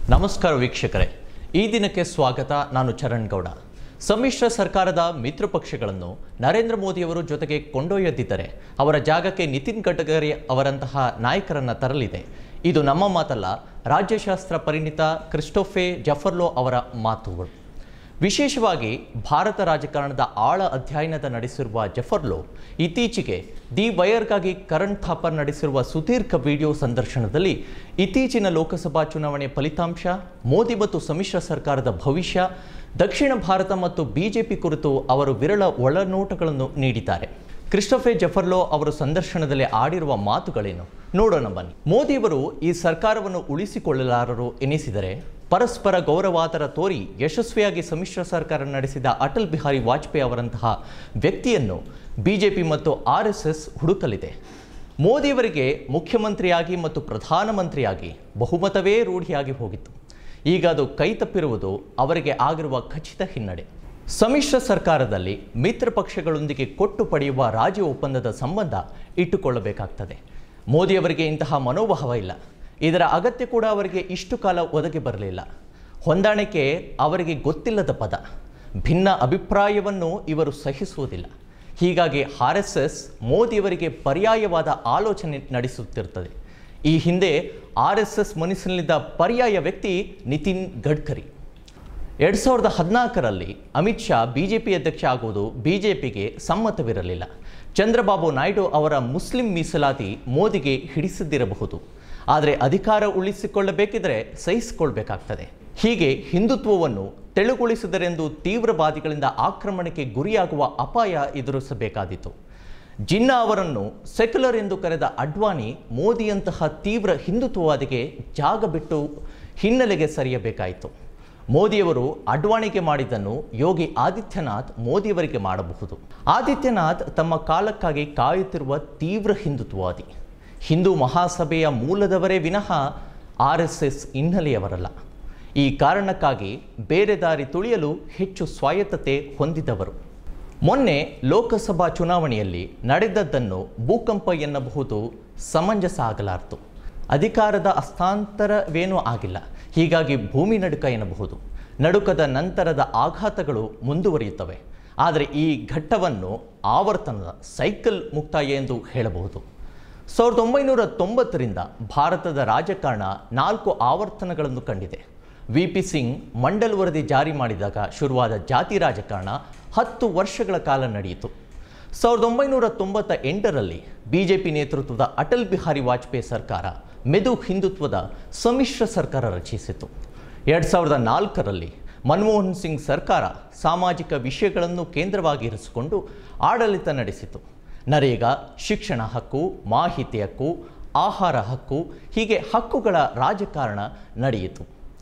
ನಮಸ್ಕಾರ ವೀಕ್ಷಕರೇ, ಈ ದಿನಕ್ಕೆ ಸ್ವಾಗತ. ನಾನು ಚರಣ್ ಗೌಡ. ಸಮ್ಮಿಶ್ರ ಸರ್ಕಾರದ ಮಿತ್ರ ಪಕ್ಷಗಳನ್ನು ನರೇಂದ್ರ ಮೋದಿಯವರು ಜೊತೆಗೆ ಕೊಂಡೊಯ್ಯದಿದ್ದರೆ ಅವರ ಜಾಗಕ್ಕೆ ನಿತಿನ್ ಗಡ್ಕರಿ ಅವರಂತಹ ನಾಯಕರನ್ನು ತರಲಿದೆ. ಇದು ನಮ್ಮ ಮಾತಲ್ಲ, ರಾಜ್ಯಶಾಸ್ತ್ರ ಪರಿಣಿತ ಕ್ರಿಸ್ಟೋಫೆ ಜಫರ್ಲೋ ಅವರ ಮಾತುಗಳು. ವಿಶೇಷವಾಗಿ ಭಾರತ ರಾಜಕಾರಣದ ಆಳ ಅಧ್ಯಯನ ನಡೆಸಿರುವ ಜಫರ್ಲೋ ಇತ್ತೀಚೆಗೆ ದಿ ವೈರ್ಗಾಗಿ ಕರಣ್ ಥಾಪರ್ ನಡೆಸಿರುವ ಸುದೀರ್ಘ ವಿಡಿಯೋ ಸಂದರ್ಶನದಲ್ಲಿ ಇತ್ತೀಚಿನ ಲೋಕಸಭಾ ಚುನಾವಣೆ ಫಲಿತಾಂಶ, ಮೋದಿ ಮತ್ತು ಸಮ್ಮಿಶ್ರ ಸರ್ಕಾರದ ಭವಿಷ್ಯ, ದಕ್ಷಿಣ ಭಾರತ ಮತ್ತು ಬಿಜೆಪಿ ಕುರಿತು ಅವರು ವಿರಳ ಒಳನೋಟಗಳನ್ನು ನೀಡಿದ್ದಾರೆ. ಕ್ರಿಸ್ಟೋಫೆ ಜಫರ್ಲೋ ಅವರು ಸಂದರ್ಶನದಲ್ಲಿ ಆಡಿರುವ ಮಾತುಗಳೇನು ನೋಡೋಣ ಬನ್ನಿ. ಮೋದಿಯವರು ಈ ಸರ್ಕಾರವನ್ನು ಉಳಿಸಿಕೊಳ್ಳಲಾರರು ಎನಿಸಿದರೆ ಪರಸ್ಪರ ಗೌರವಾದರ ತೋರಿ ಯಶಸ್ವಿಯಾಗಿ ಸಮ್ಮಿಶ್ರ ಸರ್ಕಾರ ನಡೆಸಿದ ಅಟಲ್ ಬಿಹಾರಿ ವಾಜಪೇಯಿ ಅವರಂತಹ ವ್ಯಕ್ತಿಯನ್ನು ಬಿಜೆಪಿ ಮತ್ತು RSS ಹುಡುಕಲಿದೆ. ಮೋದಿಯವರಿಗೆ ಮುಖ್ಯಮಂತ್ರಿಯಾಗಿ ಮತ್ತು ಪ್ರಧಾನಮಂತ್ರಿಯಾಗಿ ಬಹುಮತವೇ ರೂಢಿಯಾಗಿ ಹೋಗಿತ್ತು. ಈಗ ಅದು ಕೈತಪ್ಪಿರುವುದು ಅವರಿಗೆ ಆಗಿರುವ ಖಚಿತ ಹಿನ್ನಡೆ. ಸಮ್ಮಿಶ್ರ ಸರ್ಕಾರದಲ್ಲಿ ಮಿತ್ರ ಪಕ್ಷಗಳೊಂದಿಗೆ ಕೊಟ್ಟು ಪಡೆಯುವ ರಾಜಿ ಒಪ್ಪಂದದ ಸಂಬಂಧ ಇಟ್ಟುಕೊಳ್ಳಬೇಕಾಗ್ತದೆ. ಮೋದಿಯವರಿಗೆ ಇಂತಹ ಮನೋಭಾವ ಇಲ್ಲ. ಇದರ ಅಗತ್ಯ ಕೂಡ ಅವರಿಗೆ ಇಷ್ಟು ಕಾಲ ಒದಗಿ ಬರಲಿಲ್ಲ. ಹೊಂದಾಣಿಕೆ ಅವರಿಗೆ ಗೊತ್ತಿಲ್ಲದ ಪದ. ಭಿನ್ನ ಅಭಿಪ್ರಾಯವನ್ನು ಇವರು ಸಹಿಸುವುದಿಲ್ಲ. ಹೀಗಾಗಿ RSS ಮೋದಿಯವರಿಗೆ ಪರ್ಯಾಯವಾದ ಆಲೋಚನೆ ನಡೆಸುತ್ತಿರುತ್ತದೆ. ಈ ಹಿಂದೆ RSS ಮನಸ್ಸಿನಲ್ಲಿದ್ದ ಪರ್ಯಾಯ ವ್ಯಕ್ತಿ ನಿತಿನ್ ಗಡ್ಕರಿ. 2014ರಲ್ಲಿ ಅಮಿತ್ ಶಾ ಬಿಜೆಪಿ ಅಧ್ಯಕ್ಷ ಆಗುವುದು ಬಿಜೆಪಿಗೆ ಸಮ್ಮತವಿರಲಿಲ್ಲ. ಚಂದ್ರಬಾಬು ನಾಯ್ಡು ಅವರ ಮುಸ್ಲಿಂ ಮೀಸಲಾತಿ ಮೋದಿಗೆ ಹಿಡಿಸದಿರಬಹುದು. ಆದರೆ ಅಧಿಕಾರ ಉಳಿಸಿಕೊಳ್ಳಬೇಕಿದ್ರೆ ಸಹಿಸಿಕೊಳ್ಬೇಕಾಗ್ತದೆ. ಹೀಗೆ ಹಿಂದುತ್ವವನ್ನು ತೆಳುಗೊಳಿಸಿದರೆಂದು ತೀವ್ರವಾದಿಗಳಿಂದ ಆಕ್ರಮಣಕ್ಕೆ ಗುರಿಯಾಗುವ ಅಪಾಯ ಎದುರಿಸಬೇಕಾದೀತು. ಜಿನ್ನಾ ಅವರನ್ನು ಸೆಕ್ಯುಲರ್ ಎಂದು ಕರೆದ ಅಡ್ವಾಣಿ ಮೋದಿಯಂತಹ ತೀವ್ರ ಹಿಂದುತ್ವವಾದಿಗೆ ಜಾಗ ಬಿಟ್ಟು ಹಿನ್ನೆಲೆಗೆ ಸರಿಯಬೇಕಾಯಿತು. ಮೋದಿಯವರು ಅಡ್ವಾಣಿಗೆ ಮಾಡಿದ್ದನ್ನು ಯೋಗಿ ಆದಿತ್ಯನಾಥ್ ಮೋದಿಯವರಿಗೆ ಮಾಡಬಹುದು. ಆದಿತ್ಯನಾಥ್ ತಮ್ಮ ಕಾಲಕ್ಕಾಗಿ ಕಾಯುತ್ತಿರುವ ತೀವ್ರ ಹಿಂದುತ್ವವಾದಿ. ಹಿಂದೂ ಮಹಾಸಭೆಯ ಮೂಲದವರೇ ವಿನಃ RSS ಹಿನ್ನೆಲೆಯವರಲ್ಲ. ಈ ಕಾರಣಕ್ಕಾಗಿ ಬೇರೆ ದಾರಿ ತುಳಿಯಲು ಹೆಚ್ಚು ಸ್ವಾಯತ್ತತೆ ಹೊಂದಿದವರು. ಮೊನ್ನೆ ಲೋಕಸಭಾ ಚುನಾವಣೆಯಲ್ಲಿ ನಡೆದದ್ದನ್ನು ಭೂಕಂಪ ಎನ್ನಬಹುದು, ಸಮಂಜಸ ಆಗಲಾರದು. ಅಧಿಕಾರದ ಹಸ್ತಾಂತರವೇನೂ ಆಗಿಲ್ಲ. ಹೀಗಾಗಿ ಭೂಮಿ ನಡುಕ ಎನ್ನಬಹುದು. ನಡುಕದ ನಂತರದ ಆಘಾತಗಳು ಮುಂದುವರಿಯುತ್ತವೆ. ಆದರೆ ಈ ಘಟ್ಟವನ್ನು ಆವರ್ತನದ ಸೈಕಲ್ ಮುಕ್ತಾಯ ಎಂದು ಹೇಳಬಹುದು. 1990ರಿಂದ ಭಾರತದ ರಾಜಕಾರಣ 4 ಆವರ್ತನಗಳನ್ನು ಕಂಡಿದೆ. VP ಸಿಂಗ್ ಮಂಡಲ್ ವರದಿ ಜಾರಿ ಮಾಡಿದಾಗ ಶುರುವಾದ ಜಾತಿ ರಾಜಕಾರಣ 10 ವರ್ಷಗಳ ಕಾಲ ನಡೆಯಿತು. 1998ರಲ್ಲಿ ಬಿಜೆಪಿ ನೇತೃತ್ವದ ಅಟಲ್ ಬಿಹಾರಿ ವಾಜಪೇಯಿ ಸರ್ಕಾರ ಮೆದು ಹಿಂದುತ್ವದ ಸಮ್ಮಿಶ್ರ ಸರ್ಕಾರ ರಚಿಸಿತು. 2004ರಲ್ಲಿ ಮನಮೋಹನ್ ಸಿಂಗ್ ಸರ್ಕಾರ ಸಾಮಾಜಿಕ ವಿಷಯಗಳನ್ನು ಕೇಂದ್ರವಾಗಿರಿಸಿಕೊಂಡು ಆಡಳಿತ ನಡೆಸಿತು. ನರೇಗಾ, ಶಿಕ್ಷಣ ಹಕ್ಕು, ಮಾಹಿತಿ ಹಕ್ಕು, ಆಹಾರ ಹಕ್ಕು, ಹೀಗೆ ಹಕ್ಕುಗಳ ರಾಜಕಾರಣ ನಡೆಯಿತು.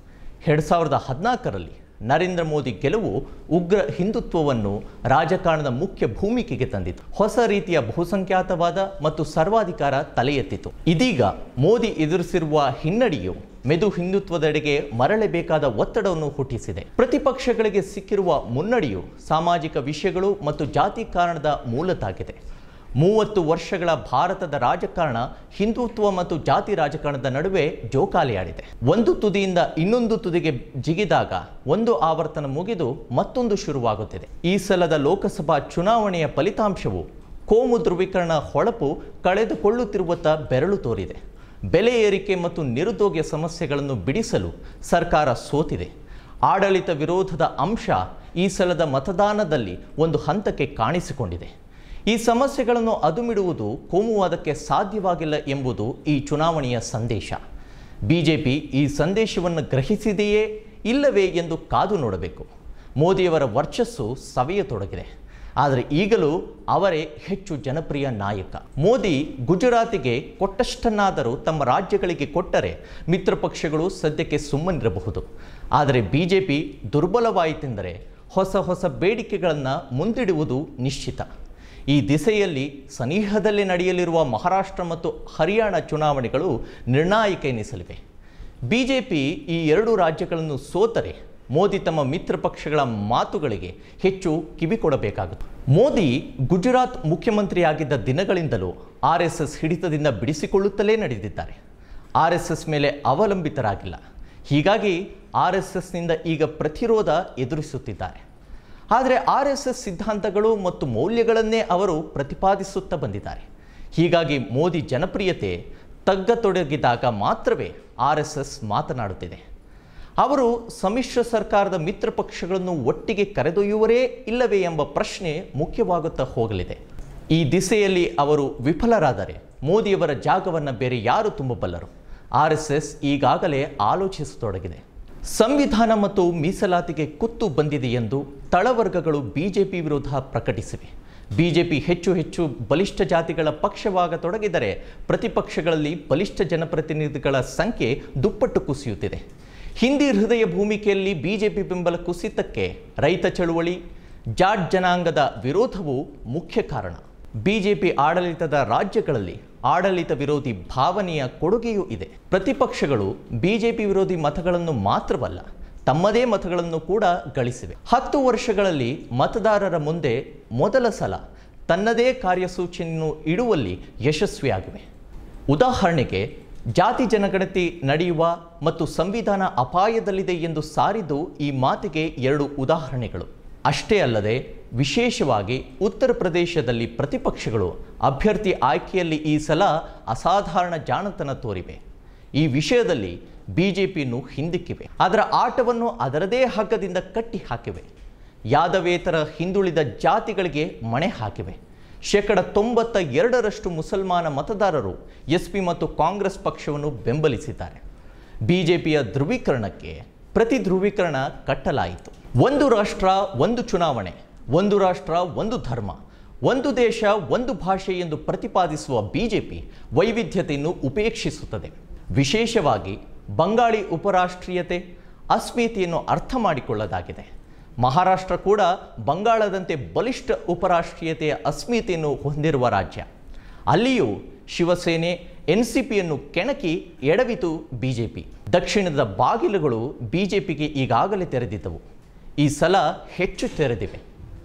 2014ರಲ್ಲಿ ನರೇಂದ್ರ ಮೋದಿ ಗೆಲುವು ಉಗ್ರ ಹಿಂದುತ್ವವನ್ನು ರಾಜಕಾರಣದ ಮುಖ್ಯ ಭೂಮಿಕೆಗೆ ತಂದಿತು. ಹೊಸ ರೀತಿಯ ಬಹುಸಂಖ್ಯಾತವಾದ ಮತ್ತು ಸರ್ವಾಧಿಕಾರ ತಲೆ ಎತ್ತಿತು. ಇದೀಗ ಮೋದಿ ಎದುರಿಸಿರುವ ಹಿನ್ನಡೆಯು ಮೆದು ಹಿಂದುತ್ವದೆಡೆಗೆ ಮರಳಬೇಕಾದ ಒತ್ತಡವನ್ನು ಹುಟ್ಟಿಸಿದೆ. ಪ್ರತಿಪಕ್ಷಗಳಿಗೆ ಸಿಕ್ಕಿರುವ ಮುನ್ನಡೆಯು ಸಾಮಾಜಿಕ ವಿಷಯಗಳು ಮತ್ತು ಜಾತಿ ಕಾರಣದ ಮೂಲದಾಗಿದೆ. 30 ವರ್ಷಗಳ ಭಾರತದ ರಾಜಕಾರಣ ಹಿಂದುತ್ವ ಮತ್ತು ಜಾತಿ ರಾಜಕಾರಣದ ನಡುವೆ ಜೋಕಾಲಿಯಾಡಿದೆ. ಒಂದು ತುದಿಯಿಂದ ಇನ್ನೊಂದು ತುದಿಗೆ ಜಿಗಿದಾಗ ಒಂದು ಆವರ್ತನ ಮುಗಿದು ಮತ್ತೊಂದು ಶುರುವಾಗುತ್ತಿದೆ. ಈ ಸಲದ ಲೋಕಸಭಾ ಚುನಾವಣೆಯ ಫಲಿತಾಂಶವು ಕೋಮು ಧ್ರುವೀಕರಣ ಹೊಳಪು ಕಳೆದುಕೊಳ್ಳುತ್ತಿರುವತ್ತ ಬೆರಳು ತೋರಿದೆ. ಬೆಲೆ ಏರಿಕೆ ಮತ್ತು ನಿರುದ್ಯೋಗ ಸಮಸ್ಯೆಗಳನ್ನು ಬಿಡಿಸಲು ಸರ್ಕಾರ ಸೋತಿದೆ. ಆಡಳಿತ ವಿರೋಧದ ಅಂಶ ಈ ಸಲದ ಮತದಾನದಲ್ಲಿ ಒಂದು ಹಂತಕ್ಕೆ ಕಾಣಿಸಿಕೊಂಡಿದೆ. ಈ ಸಮಸ್ಯೆಗಳನ್ನು ಅದುಮಿಡುವುದು ಕೋಮುವಾದಕ್ಕೆ ಸಾಧ್ಯವಾಗಿಲ್ಲ ಎಂಬುದು ಈ ಚುನಾವಣೆಯ ಸಂದೇಶ. ಬಿಜೆಪಿ ಈ ಸಂದೇಶವನ್ನು ಗ್ರಹಿಸಿದೆಯೇ ಇಲ್ಲವೇ ಎಂದು ಕಾದು ನೋಡಬೇಕು. ಮೋದಿಯವರ ವರ್ಚಸ್ಸು ಸವೆಯತೊಡಗಿದೆ. ಆದರೆ ಈಗಲೂ ಅವರೇ ಹೆಚ್ಚು ಜನಪ್ರಿಯ ನಾಯಕ. ಮೋದಿ ಗುಜರಾತಿಗೆ ಕೊಟ್ಟಷ್ಟನ್ನಾದರೂ ತಮ್ಮ ರಾಜ್ಯಗಳಿಗೆ ಕೊಟ್ಟರೆ ಮಿತ್ರ ಪಕ್ಷಗಳು ಸದ್ಯಕ್ಕೆ ಸುಮ್ಮನಿರಬಹುದು. ಆದರೆ ಬಿಜೆಪಿ ದುರ್ಬಲವಾಯಿತೆಂದರೆ ಹೊಸ ಬೇಡಿಕೆಗಳನ್ನು ಮುಂದಿಡುವುದು ನಿಶ್ಚಿತ. ಈ ದಿಸೆಯಲ್ಲಿ ಸನಿಹದಲ್ಲಿ ನಡೆಯಲಿರುವ ಮಹಾರಾಷ್ಟ್ರ ಮತ್ತು ಹರಿಯಾಣ ಚುನಾವಣೆಗಳು ನಿರ್ಣಾಯಕ ಎನಿಸಲಿವೆ. ಬಿಜೆಪಿ ಈ 2 ರಾಜ್ಯಗಳನ್ನು ಸೋತರೆ ಮೋದಿ ತಮ್ಮ ಮಿತ್ರ ಪಕ್ಷಗಳ ಮಾತುಗಳಿಗೆ ಹೆಚ್ಚು ಕಿವಿಕೊಡಬೇಕಾಗುತ್ತದೆ. ಮೋದಿ ಗುಜರಾತ್ ಮುಖ್ಯಮಂತ್ರಿಯಾಗಿದ್ದ ದಿನಗಳಿಂದಲೂ RSS ಹಿಡಿತದಿಂದ ಬಿಡಿಸಿಕೊಳ್ಳುತ್ತಲೇ ನಡೆದಿದ್ದಾರೆ. RSS ಮೇಲೆ ಅವಲಂಬಿತರಾಗಿಲ್ಲ. ಹೀಗಾಗಿ RSSನಿಂದ ಈಗ ಪ್ರತಿರೋಧ ಎದುರಿಸುತ್ತಿದ್ದಾರೆ. ಆದರೆ RSS ಸಿದ್ಧಾಂತಗಳು ಮತ್ತು ಮೌಲ್ಯಗಳನ್ನೇ ಅವರು ಪ್ರತಿಪಾದಿಸುತ್ತಾ ಬಂದಿದ್ದಾರೆ. ಹೀಗಾಗಿ ಮೋದಿ ಜನಪ್ರಿಯತೆ ತಗ್ಗತೊಡಗಿದಾಗ ಮಾತ್ರವೇ RSS ಮಾತನಾಡುತ್ತಿದೆ. ಅವರು ಸಮ್ಮಿಶ್ರ ಸರ್ಕಾರದ ಮಿತ್ರ ಪಕ್ಷಗಳನ್ನು ಒಟ್ಟಿಗೆ ಕರೆದೊಯ್ಯುವರೇ ಇಲ್ಲವೇ ಎಂಬ ಪ್ರಶ್ನೆ ಮುಖ್ಯವಾಗುತ್ತಾ ಹೋಗಲಿದೆ. ಈ ದಿಸೆಯಲ್ಲಿ ಅವರು ವಿಫಲರಾದರೆ ಮೋದಿಯವರ ಜಾಗವನ್ನು ಬೇರೆ ಯಾರು ತುಂಬಬಲ್ಲರು? RSS ಈಗಾಗಲೇ ಆಲೋಚಿಸತೊಡಗಿದೆ. ಸಂವಿಧಾನ ಮತ್ತು ಮೀಸಲಾತಿಗೆ ಕುತ್ತು ಬಂದಿದೆ ಎಂದು ತಳವರ್ಗಗಳು ಬಿಜೆಪಿ ವಿರೋಧ ಪ್ರಕಟಿಸಿವೆ. ಬಿಜೆಪಿ ಹೆಚ್ಚು ಬಲಿಷ್ಠ ಜಾತಿಗಳ ಪಕ್ಷವಾಗತೊಡಗಿದರೆ ಪ್ರತಿಪಕ್ಷಗಳಲ್ಲಿ ಬಲಿಷ್ಠ ಜನಪ್ರತಿನಿಧಿಗಳ ಸಂಖ್ಯೆ ದುಪ್ಪಟ್ಟು ಕುಸಿಯುತ್ತಿದೆ. ಹಿಂದಿ ಹೃದಯ ಭೂಮಿಕೆಯಲ್ಲಿ ಬಿಜೆಪಿ ಬೆಂಬಲ ಕುಸಿತಕ್ಕೆ ರೈತ ಚಳುವಳಿ, ಜಾಟ್ ಜನಾಂಗದ ವಿರೋಧವು ಮುಖ್ಯ ಕಾರಣ. ಬಿಜೆಪಿ ಆಡಳಿತದ ರಾಜ್ಯಗಳಲ್ಲಿ ಆಡಳಿತ ವಿರೋಧಿ ಭಾವನೆಯ ಕೊಡುಗೆಯೂ ಇದೆ. ಪ್ರತಿಪಕ್ಷಗಳು ಬಿಜೆಪಿ ವಿರೋಧಿ ಮತಗಳನ್ನು ಮಾತ್ರವಲ್ಲ, ತಮ್ಮದೇ ಮತಗಳನ್ನು ಕೂಡ ಗಳಿಸಿವೆ. 10 ವರ್ಷಗಳಲ್ಲಿ ಮತದಾರರ ಮುಂದೆ ಮೊದಲ ಸಲ ತನ್ನದೇ ಕಾರ್ಯಸೂಚಿಯನ್ನು ಇಡುವಲ್ಲಿ ಯಶಸ್ವಿಯಾಗಿವೆ. ಉದಾಹರಣೆಗೆ, ಜಾತಿ ಜನಗಣತಿ ನಡೆಯುವ ಮತ್ತು ಸಂವಿಧಾನ ಅಪಾಯದಲ್ಲಿದೆ ಎಂದು ಸಾರಿದ್ದು ಈ ಮಾತಿಗೆ 2 ಉದಾಹರಣೆಗಳು. ಅಷ್ಟೇ ಅಲ್ಲದೆ ವಿಶೇಷವಾಗಿ ಉತ್ತರ ಪ್ರದೇಶದಲ್ಲಿ ಪ್ರತಿಪಕ್ಷಗಳು ಅಭ್ಯರ್ಥಿ ಆಯ್ಕೆಯಲ್ಲಿ ಈ ಸಲ ಅಸಾಧಾರಣ ಜಾಣತನ ತೋರಿವೆ. ಈ ವಿಷಯದಲ್ಲಿ ಬಿಜೆಪಿಯನ್ನು ಹಿಂದಿಕ್ಕಿವೆ. ಅದರ ಆಟವನ್ನು ಅದರದೇ ಹಗ್ಗದಿಂದ ಕಟ್ಟಿ ಹಾಕಿವೆ. ಯಾದವೇತರ ಹಿಂದುಳಿದ ಜಾತಿಗಳಿಗೆ ಮಣೆ ಹಾಕಿವೆ. 92% ಮುಸಲ್ಮಾನ ಮತದಾರರು SP ಮತ್ತು ಕಾಂಗ್ರೆಸ್ ಪಕ್ಷವನ್ನು ಬೆಂಬಲಿಸಿದ್ದಾರೆ. ಬಿಜೆಪಿಯ ಧ್ರುವೀಕರಣಕ್ಕೆ ಪ್ರತಿ ಧ್ರುವೀಕರಣ ಕಟ್ಟಲಾಯಿತು. ಒಂದು ರಾಷ್ಟ್ರ ಒಂದು ಚುನಾವಣೆ, ಒಂದು ರಾಷ್ಟ್ರ ಒಂದು ಧರ್ಮ, ಒಂದು ದೇಶ ಒಂದು ಭಾಷೆ ಎಂದು ಪ್ರತಿಪಾದಿಸುವ ಬಿಜೆಪಿ ವೈವಿಧ್ಯತೆಯನ್ನು ಉಪೇಕ್ಷಿಸುತ್ತದೆ. ವಿಶೇಷವಾಗಿ ಬಂಗಾಳಿ ಉಪರಾಷ್ಟ್ರೀಯತೆ, ಅಸ್ಮಿತೆಯನ್ನು ಅರ್ಥ ಮಾಡಿಕೊಳ್ಳಲಾಗಿದೆ. ಮಹಾರಾಷ್ಟ್ರ ಕೂಡ ಬಂಗಾಳದಂತೆ ಬಲಿಷ್ಠ ಉಪರಾಷ್ಟ್ರೀಯತೆಯ ಅಸ್ಮಿತೆಯನ್ನು ಹೊಂದಿರುವ ರಾಜ್ಯ. ಅಲ್ಲಿಯೂ ಶಿವಸೇನೆ NCPಯನ್ನು ಕೆಣಕಿ ಎಡವಿತು ಬಿಜೆಪಿ. ದಕ್ಷಿಣದ ಬಾಗಿಲುಗಳು ಬಿಜೆಪಿಗೆ ಈಗಾಗಲೇ ತೆರೆದಿದ್ದವು. ಈ ಸಲ ಹೆಚ್ಚು ತೆರೆದಿವೆ.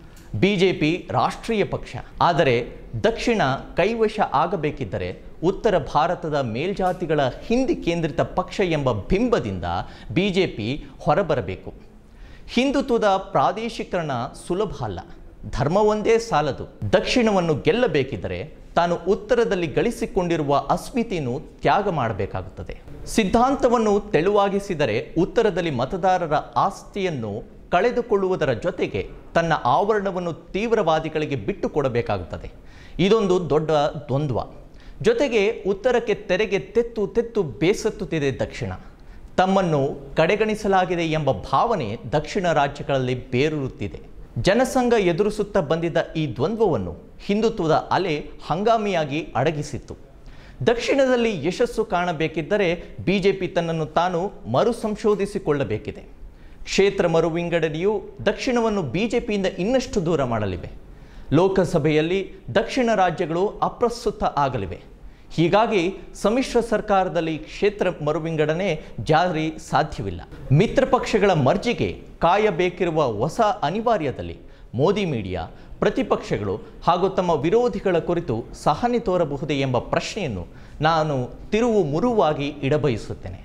ಬಿಜೆಪಿ ರಾಷ್ಟ್ರೀಯ ಪಕ್ಷ. ಆದರೆ ದಕ್ಷಿಣ ಕೈವಶ ಆಗಬೇಕಿದ್ದರೆ ಉತ್ತರ ಭಾರತದ ಮೇಲ್ಜಾತಿಗಳ ಹಿಂದಿ ಕೇಂದ್ರಿತ ಪಕ್ಷ ಎಂಬ ಬಿಂಬದಿಂದ ಬಿಜೆಪಿ ಹೊರಬರಬೇಕು. ಹಿಂದುತ್ವದ ಪ್ರಾದೇಶೀಕರಣ ಸುಲಭ ಅಲ್ಲ. ಧರ್ಮ ಒಂದೇ ಸಾಲದು. ದಕ್ಷಿಣವನ್ನು ಗೆಲ್ಲಬೇಕಿದ್ದರೆ ತಾನು ಉತ್ತರದಲ್ಲಿ ಗಳಿಸಿಕೊಂಡಿರುವ ಅಸ್ಮಿತೆಯನ್ನು ತ್ಯಾಗ ಮಾಡಬೇಕಾಗುತ್ತದೆ. ಸಿದ್ಧಾಂತವನ್ನು ತೆಳುವಾಗಿಸಿದರೆ ಉತ್ತರದಲ್ಲಿ ಮತದಾರರ ಆಸ್ತಿಯನ್ನು ಕಳೆದುಕೊಳ್ಳುವುದರ ಜೊತೆಗೆ ತನ್ನ ಆವರಣವನ್ನು ತೀವ್ರವಾದಿಗಳಿಗೆ ಬಿಟ್ಟು ಕೊಡಬೇಕಾಗುತ್ತದೆ. ಇದೊಂದು ದೊಡ್ಡ ದ್ವಂದ್ವ. ಜೊತೆಗೆ ಉತ್ತರಕ್ಕೆ ತೆರೆಗೆ ತೆತ್ತು ಬೇಸತ್ತುತ್ತಿದೆ ದಕ್ಷಿಣ. ತಮ್ಮನ್ನು ಕಡೆಗಣಿಸಲಾಗಿದೆ ಎಂಬ ಭಾವನೆ ದಕ್ಷಿಣ ರಾಜ್ಯಗಳಲ್ಲಿ ಬೇರೂರುತ್ತಿದೆ. ಜನಸಂಘ ಎದುರಿಸುತ್ತಾ ಬಂದಿದ್ದ ಈ ದ್ವಂದ್ವವನ್ನು ಹಿಂದುತ್ವದ ಅಲೆ ಹಂಗಾಮಿಯಾಗಿ ಅಡಗಿಸಿತ್ತು. ದಕ್ಷಿಣದಲ್ಲಿ ಯಶಸ್ಸು ಕಾಣಬೇಕಿದ್ದರೆ ಬಿಜೆಪಿ ತನ್ನನ್ನು ತಾನು ಮರುಸಂಶೋಧಿಸಿಕೊಳ್ಳಬೇಕಿದೆ. ಕ್ಷೇತ್ರ ಮರುವಿಂಗಡಣೆಯು ದಕ್ಷಿಣವನ್ನು ಬಿಜೆಪಿಯಿಂದ ಇನ್ನಷ್ಟು ದೂರ ಮಾಡಲಿವೆ. ಲೋಕಸಭೆಯಲ್ಲಿ ದಕ್ಷಿಣ ರಾಜ್ಯಗಳು ಅಪ್ರಸ್ತುತ ಆಗಲಿವೆ. ಹೀಗಾಗಿ ಸಮ್ಮಿಶ್ರ ಸರ್ಕಾರದಲ್ಲಿ ಕ್ಷೇತ್ರ ಮರುವಿಂಗಡಣೆ ಜಾರಿ ಸಾಧ್ಯವಿಲ್ಲ. ಮಿತ್ರ ಪಕ್ಷಗಳ ಮರ್ಜಿಗೆ ಕಾಯಬೇಕಿರುವ ಹೊಸ ಅನಿವಾರ್ಯದಲ್ಲಿ ಮೋದಿ ಮೀಡಿಯಾ, ಪ್ರತಿಪಕ್ಷಗಳು ಹಾಗೂ ತಮ್ಮ ವಿರೋಧಿಗಳ ಕುರಿತು ಸಹನೆ ತೋರಬಹುದೇ ಎಂಬ ಪ್ರಶ್ನೆಯನ್ನು ನಾನು ತಿರುವು ಮುರುವಾಗಿ ಇಡಬಯಸುತ್ತೇನೆ.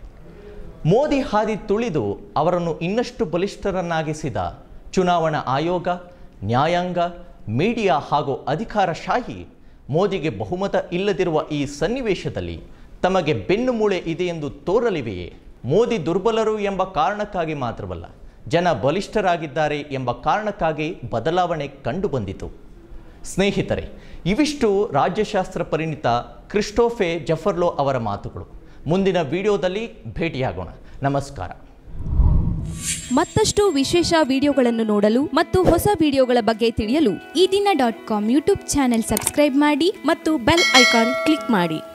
ಮೋದಿ ಹಾದಿ ತುಳಿದು ಅವರನ್ನು ಇನ್ನಷ್ಟು ಬಲಿಷ್ಠರನ್ನಾಗಿಸಿದ ಚುನಾವಣಾ ಆಯೋಗ, ನ್ಯಾಯಾಂಗ, ಮೀಡಿಯಾ ಹಾಗೂ ಅಧಿಕಾರಶಾಹಿ ಮೋದಿಗೆ ಬಹುಮತ ಇಲ್ಲದಿರುವ ಈ ಸನ್ನಿವೇಶದಲ್ಲಿ ತಮಗೆ ಬೆನ್ನು ಮೂಳೆ ಇದೆ ಎಂದು ತೋರಲಿವೆಯೇ? ಮೋದಿ ದುರ್ಬಲರು ಎಂಬ ಕಾರಣಕ್ಕಾಗಿ ಮಾತ್ರವಲ್ಲ, ಜನ ಬಲಿಷ್ಠರಾಗಿದ್ದಾರೆ ಎಂಬ ಕಾರಣಕ್ಕಾಗಿ ಬದಲಾವಣೆ ಕಂಡುಬಂದಿತು. ಸ್ನೇಹಿತರೆ, ಇವಿಷ್ಟು ರಾಜ್ಯಶಾಸ್ತ್ರ ಪರಿಣಿತ ಕ್ರಿಸ್ಟೋಫೆ ಜಫರ್ಲೋ ಅವರ ಮಾತುಗಳು. ಮುಂದಿನ ವಿಡಿಯೋದಲ್ಲಿ ಭೇಟಿಯಾಗೋಣ. ನಮಸ್ಕಾರ. ಮತ್ತಷ್ಟು ವಿಶೇಷ ವಿಡಿಯೋಗಳನ್ನು ನೋಡಲು ಮತ್ತು ಹೊಸ ವಿಡಿಯೋಗಳ ಬಗ್ಗೆ ತಿಳಿಯಲು eDina.com ಯೂಟ್ಯೂಬ್ ಚಾನೆಲ್ ಸಬ್ಸ್ಕ್ರೈಬ್ ಮಾಡಿ ಮತ್ತು ಬೆಲ್ ಐಕಾನ್ ಕ್ಲಿಕ್ ಮಾಡಿ.